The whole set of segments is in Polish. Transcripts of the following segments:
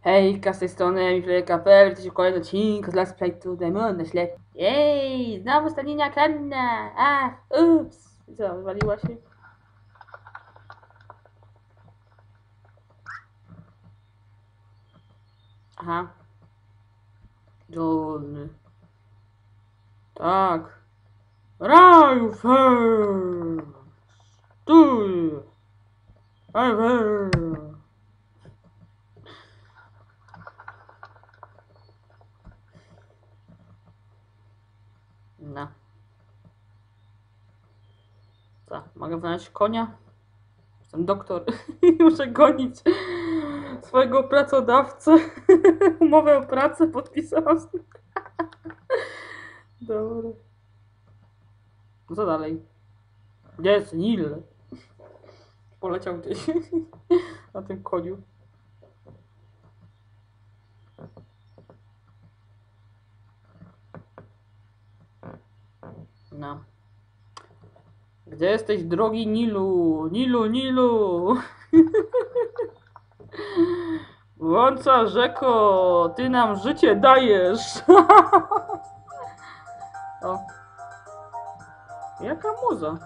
Hejka, z tej strony Miflejka.pl, to się kolejny odcinek z Let's Play to Demon na ślep. Jej, znowu stanienia kanna. Ups. Co, wywaliła się? Aha. Dolny. Tak. Raju, stój. No. Co, mogę wynająć konia? Jestem doktor. Muszę gonić swojego pracodawcę. Umowę o pracę podpisałam z nim. Dobra. No co dalej? Gdzie jest Nil? Poleciał gdzieś na tym koniu. No. Gdzie jesteś, drogi Nilu? Nilu, Nilu! Łąca rzeko, ty nam życie dajesz! O. Jaka muza?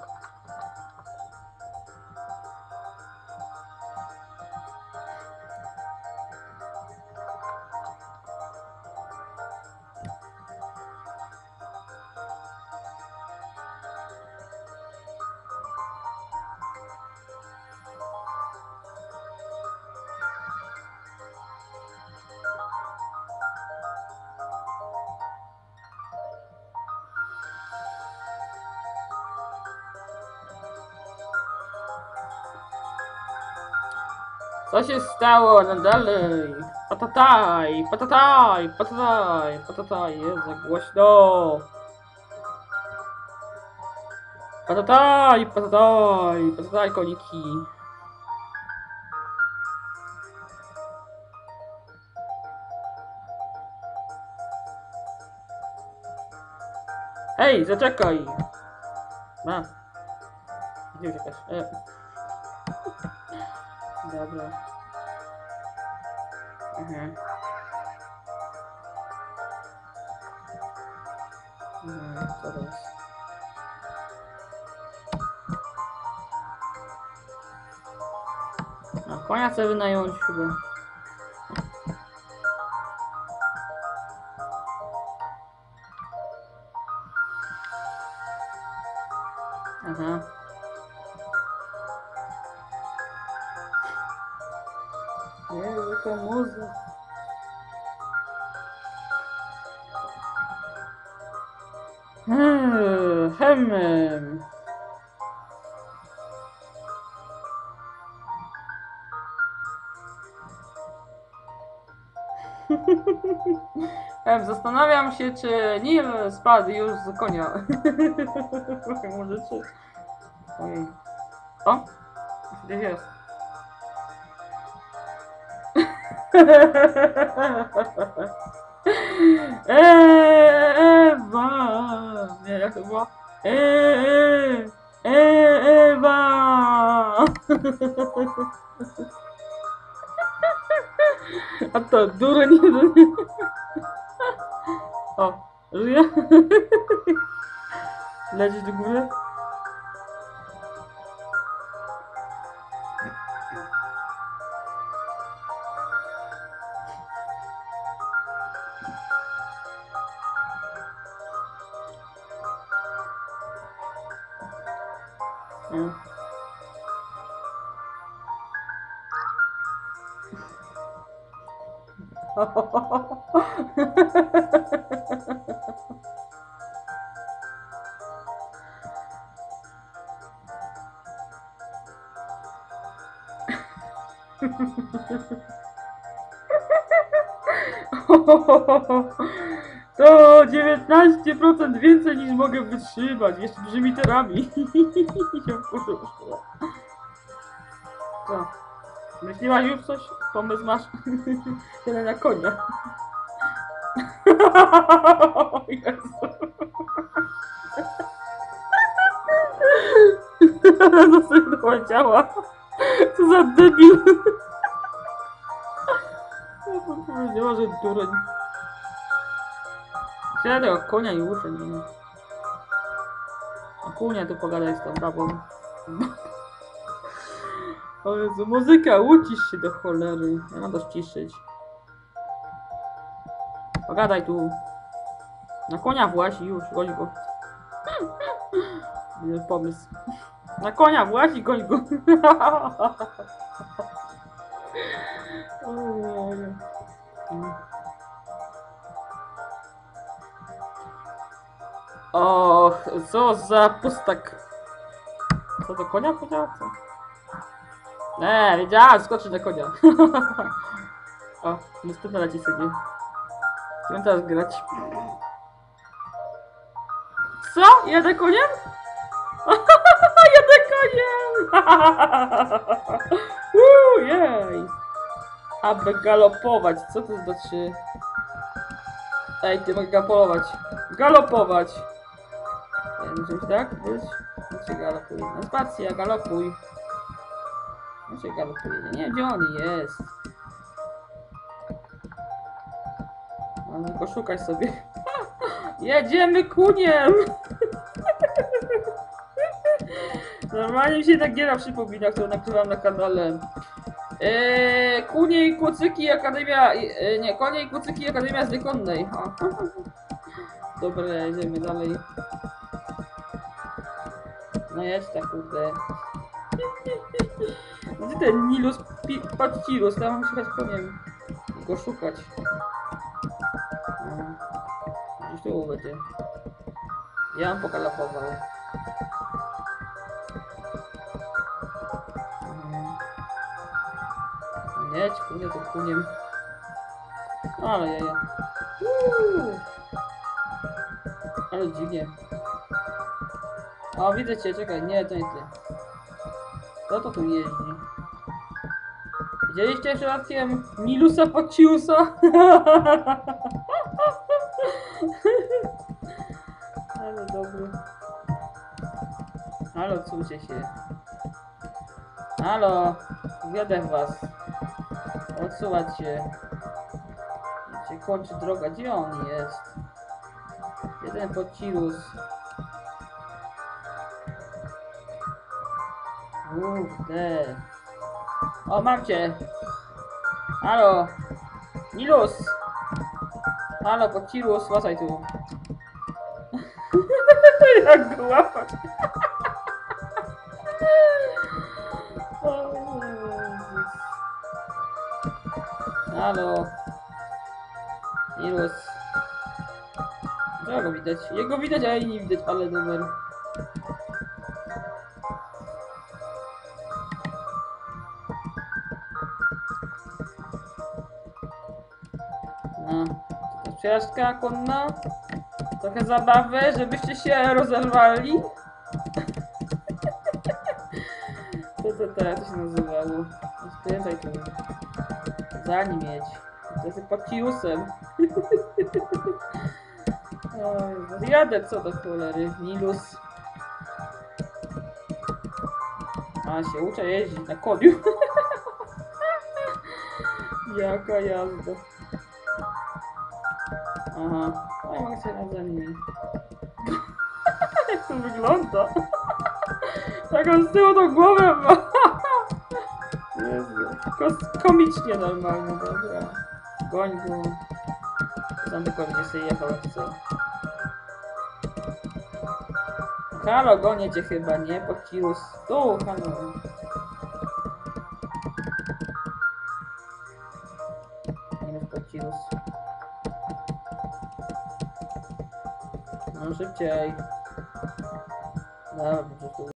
Co się stało? No dalej. Patataj, patataj, patataj, patataj. Jest za głośno. Patataj, patataj, patataj, koniki. Hej, zaczekaj. Ma. Gdzie uciekasz? Dobra. Co teraz? No, konia chcę wynająć chyba. Aha. Nie, jaka muza. Hemem. Zastanawiam się, czy Nil spadł już z konia. Może czy... Ojej. O! Gdzieś jest. Ewa! Nie, jak to było? Ewa! A to dureń. O, żyje? Lecieć do góry? To 19% więcej niż mogę wytrzymać, jeszcze dużymi literami. Się wkurzył. Co? Myśliłaś już coś? Pomysł masz? Tyle na konia. Jezu. No sobie dowiedziała. Co za debil. Ja bym powiedziała, że dureń. Chciałem tego konia i uszy, nie. A kunia tu pogadaj z tą babą. O Jezu, muzyka, ucisz się do cholery. Ja mam to ściszyć. Pogadaj tu. Na konia włazi już, goń go. Pomysł. Na konia włazi, goń go. Och, co za pustak. Co do konia powiedziała? Co? Nie, wiedziałam, skoczy na konia. O, następna leci sobie. Chcę teraz grać. Co? Jadę koniem? Jadę koniem! Jej! Aby galopować, co to znaczy? Ej, ty mogę galopować. Galopować! Muszę być tak? Być? Znaczy galopuj. Na spacja, galopuj. Znaczy galopuje. Nie wiem, gdzie on jest. No go szukać sobie. Jedziemy kuniem! Normalnie mi się tak giera przypomina, którą nagrywam na kanale. Kunie i kucyki Akademia... nie, konie i kucyki Akademia z Wykonnej. Dobra, jedziemy dalej. No jedź tak, kurde. Gdzie ten Nilus Paccirus? Tam mam jechać koniem. Go szukać. Gdzieś tu będzie. Ja mam pokalapował. Jedź, kurde, to kuniem. Ale jaja. Ale dziwnie. O, widzę cię, czekaj, nie, to nie ty. Kto to tu jeździ? Widzieliście przypadkiem Nilusa Pacciusa? Ale dobry. Halo, cójcie się. Halo, wiodę was. Odsuwać się. Gdzie się kończy droga? Gdzie on jest? Jeden Paccius. Kurde. O, mam cię. Halo. Nilus. Halo, Paccius, wracaj tu. Jak go łapać. Halo. Nilus. Czego widać? Jego widać, a jej nie widać, ale numer. No, to przejażdżka konna. Trochę zabawy, żebyście się rozerwali. To jak to się nazywało? Skręcaj tu. Za nim jedź. To jest Pacciusem. Jadę co do cholery. Nilus. A się uczę jeździć na koniu. Jaka jazda. Aha. No i mogę sobie na za nimi. Jak to wygląda? Taką z tyłu tą głowę ma. Jezu. Komicznie normalnie, dobra. Goń go. Tam tylko będzie sobie jechał jak co. Halo, gonię cię chyba, nie? Paccius. Tu, halo. Nie jest Paccius. No szybciej. Dobra,